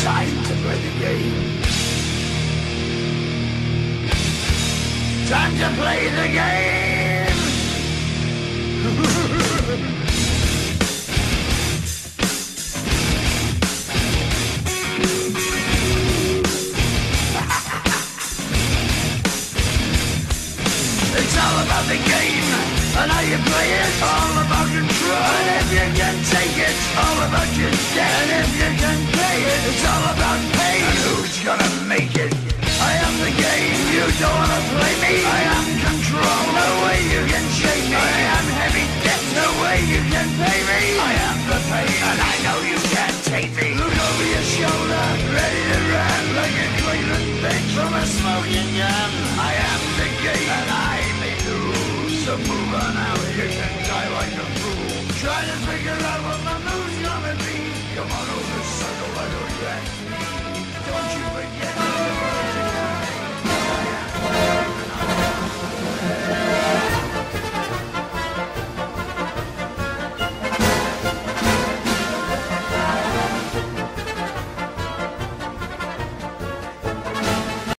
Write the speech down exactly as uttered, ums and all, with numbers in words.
time to play the game. Time to play the game. It's all about the game and how you play it. All about control, and if you can take it, all about your debt. And if you can play it, it's all about pain. And who's gonna make it? I am the game, you don't wanna play me. I am control, no way you can shake me. I am heavy debt, no way you can pay me. I am the pain, and I know you can't take me. Look over your shoulder, ready to run like a Cleveland bench from a smoking gun. I am the game, and I may lose. So move on out, you can die like a fool. Trying to figure out what my move's gonna be. Come on over, circle, I know you ask me.